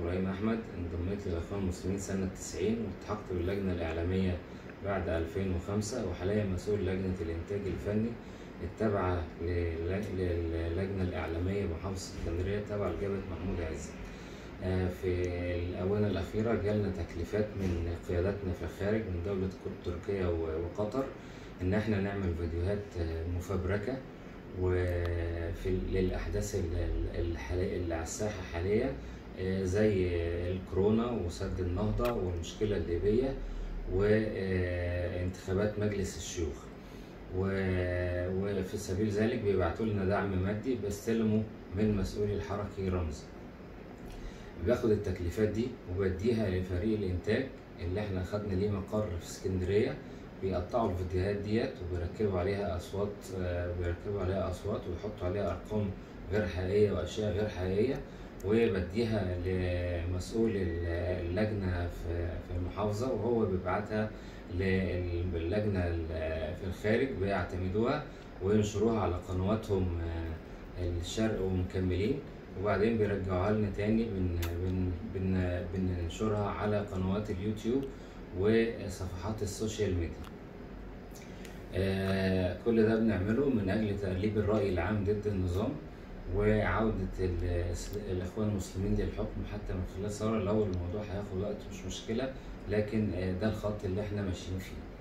إبراهيم أحمد، انضميت للإخوان المسلمين سنة 90 والتحقت باللجنة الإعلامية بعد 2005، وحاليا مسؤول لجنة الإنتاج الفني التابعة للجنة الإعلامية بمحافظة اسكندرية تابعة لجبهة محمود عزت. في الآونة الأخيرة جالنا تكليفات من قياداتنا في الخارج من دولة تركيا وقطر إن احنا نعمل فيديوهات مفبركة للأحداث اللي على الساحة حاليا، زي الكورونا وسد النهضة والمشكلة الليبية وانتخابات مجلس الشيوخ. وفي سبيل ذلك بيبعتوا لنا دعم مادي بستلمه من مسؤولي الحركي رمز. باخد التكليفات دي وبديها لفريق الإنتاج اللي احنا خدنا ليه مقر في اسكندرية، بيقطعوا الفيديوهات ديت وبيركبوا عليها أصوات ويحطوا عليها أرقام غير حقيقية وأشياء غير حقيقية، وبديها لمسؤول اللجنة في المحافظة وهو بيبعتها للجنة في الخارج بيعتمدوها وينشروها على قنواتهم الشرق ومكملين، وبعدين بيرجعوها لنا تاني بننشرها على قنوات اليوتيوب وصفحات السوشيال ميديا. كل ده بنعمله من أجل تقليب الرأي العام ضد النظام وعودة الإخوان المسلمين للحكم حتى من خلال ثورة. لو الموضوع هياخد وقت مش مشكلة، لكن ده الخط اللي احنا ماشيين فيه.